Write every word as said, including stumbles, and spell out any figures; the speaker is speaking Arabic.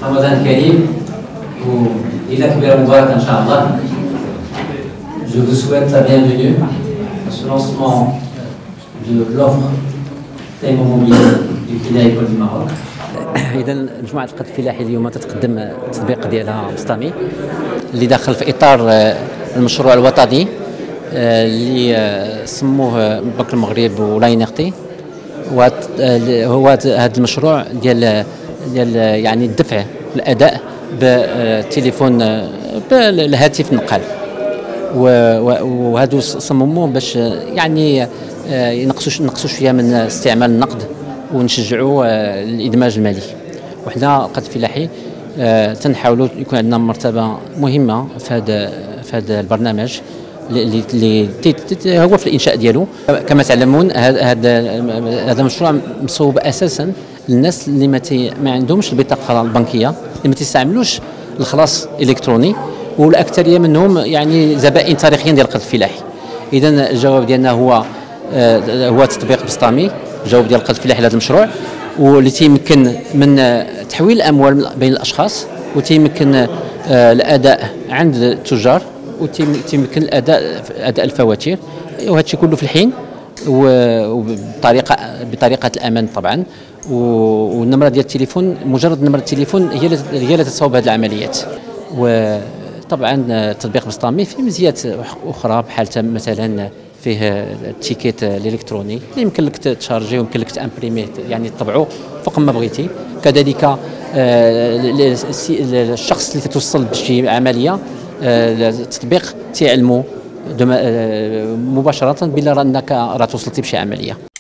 رمضان كريم وإلى كبيرة مباركة إن شاء الله. Je vous souhaite la bienvenue à ce lancement de l'offre paiement mobilier du Crédit Agricole du Maroc. إذا مجموعة القرض الفلاحي اليوم تتقدم التطبيق ديالها بسطامي اللي داخل في إطار المشروع الوطني اللي سموه بنك المغرب ولاينيرتي. وهو هذا المشروع ديال ديال يعني الدفع الأداء بالتليفون بالهاتف النقال، وهادو صمموه باش يعني ينقصوا نقصوا شويه من استعمال النقد ونشجعوا الادماج المالي. وحنا قد فلاحي تنحاولوا يكون عندنا مرتبه مهمه في هذا في هذا البرنامج اللي اللي هو في الانشاء ديالو. كما تعلمون هذا هذا المشروع مصوب اساسا للناس اللي ما ما عندهمش البطاقه البنكيه، اللي ما تستعملوش الخلاص الالكتروني، والاكثريه منهم يعني زبائن تاريخيين ديال القرض الفلاحي. اذا الجواب ديالنا هو هو تطبيق بسطامي، الجواب ديال القرض الفلاحي لهذا المشروع، واللي تيمكن من تحويل الاموال بين الاشخاص، وتيمكن الاداء عند التجار، وتيمكن الاداء اداء الفواتير، وهذا الشيء كله في الحين وبطريقه بطريقه الامان طبعا. والنمره ديال التليفون، مجرد نمره التليفون هي هي اللي تصاوب هذه العمليات. وطبعا تطبيق بسطامي فيه مزيات اخرى، بحال مثلا فيه التيكيت الالكتروني اللي يمكن لك تشارجيه ويمكن لك تامبريميه يعني تطبعه فوق ما بغيتي. كذلك الشخص اللي تتوصل بشي عمليه التطبيق تيعلمو مباشره بلا انك راه توصلتي بشي عمليه.